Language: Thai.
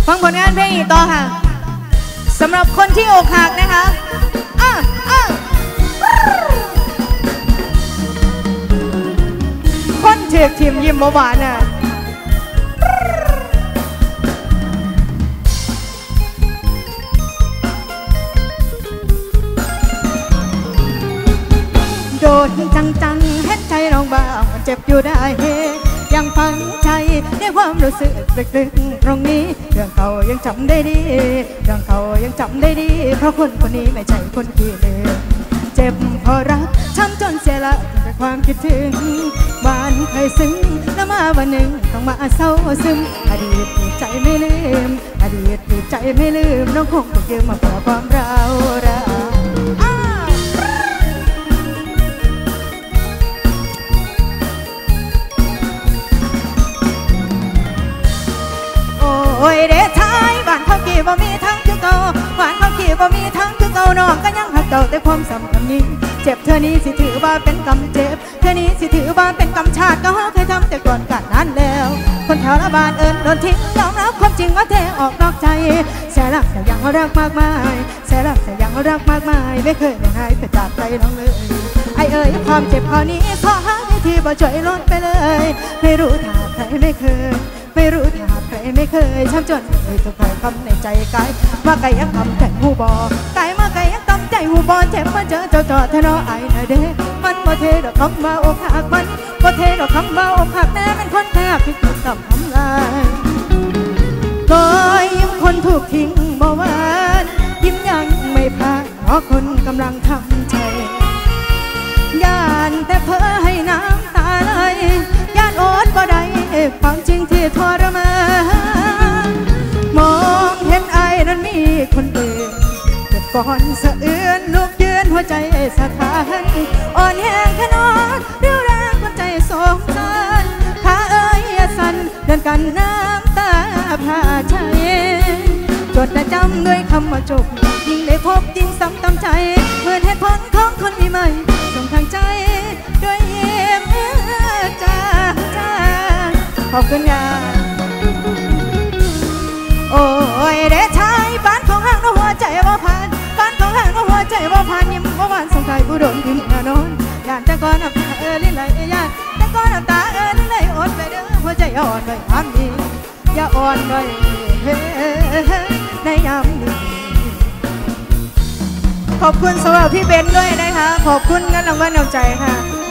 ฟังผลงานเพลงอีกต่อค่ะสำหรับคนที่อกหักนะคะคนเถือกทีมยิ้มหวานน่ะโดนจังเห็นใจน้องบ้างมันเจ็บอยู่ได้ยังฝังใจในความรู้สึกลึกๆตรงนี้เรื่องเขายังจำได้ดีเรื่องเขายังจำได้ดีเพราะคนคนนี้ไม่ใช่คนขี้ลืมเจ็บเพราะรักช้ำจนเสียละแต่ความคิดถึงหวานเคยซึ้งแล้วมาวันหนึ่งต้องมาเศร้าซึมอดีตที่ใจไม่ลืมอดีตที่ใจไม่ลืมน้องคงต้องยืมมาเพื่อความร้าวรานโอ้ยเด็ดท้ายบ้านเขากี่บ่มีทั้งคือเก่าบ้านเขากี่บ่มีทั้งคือเก่าน้องก็ยังหักเก่าแต่ความสำคัญยิ่งเจ็บเธอนี้สิถือว่าเป็นกรรมเจ็บเธอนี้สิถือว่าเป็นกรรมชาติก็เคยทำแต่ก่อนกันนั้นแล้วคนแถวละบ้านโดนทิ้งยอมรับความจริงว่าเทออกนอกใจแสรักแต่ยังรักมากมายแสรักแต่ยังรักมากมายไม่เคยหายไปจากใจน้องเลยไอ้ความเจ็บคราวนี้ขอหาวิธีบ่ช่วยลดไปเลยไม่รู้ถ้าใครไม่เคยไม่รู้ถ้าใครไม่เคยช้ำจนเคยต้องคอยคำในใจกายมาไกลยังทำใจหูบอกายมาไกลยังทำใจหูบอเจ็บมาเจอเจ้าจอดเธอรอไอ้นะเด้มันบ่เทดอกคำมาอกหักมันบ่เทดอกคำมาอกหักแน่เป็นคนแทบที่ถูกทำลายก็ยิ้มคนถูกทิ้งบ่หวานยิ้มยังไม่พาเพราะคนกำลังทำใจย่านแต่เพ้อให้น้ำตาไหลย่านอดบ่ได้ความจริงที่ทรมานมองเห็นไอ้นั้นมีคนอื่นเจ็บก่อนสะเอื้อนลูกยืนหัวใจสะท้านอ่อนแห้งแค่นอนเรี่ยวแรงหัวใจสงสารขาสั่นเดินกันน้ำตาพาใจจดและจำด้วยคำว่าจบยิ่งได้พบยิ่งซ้ำตำใจเหมือนเหตุผลของคนมีใหม่ส่งทางใจด้วยยิ้มจ้าขอบคุณค่ะโอ้ยเด็ดชายบ้านของห้างน้องหัวใจว่าผ่านบ้านของห้างน้องหัวใจว่าผ่านยิ้มว่าหวานส่งใจผู้โดนทิ้งนอนย่านแต่ก่อนน้ำตาลิ้นไหลย่านแต่ก่อนน้ำตาลิ้นไหลอดไปเด้อหัวใจอ่อนไปยามนี้อย่าอ่อนไปในยามนี้ขอบคุณสำหรับพี่เบนด้วยนะคะขอบคุณเงินรางวัลนำใจค่ะ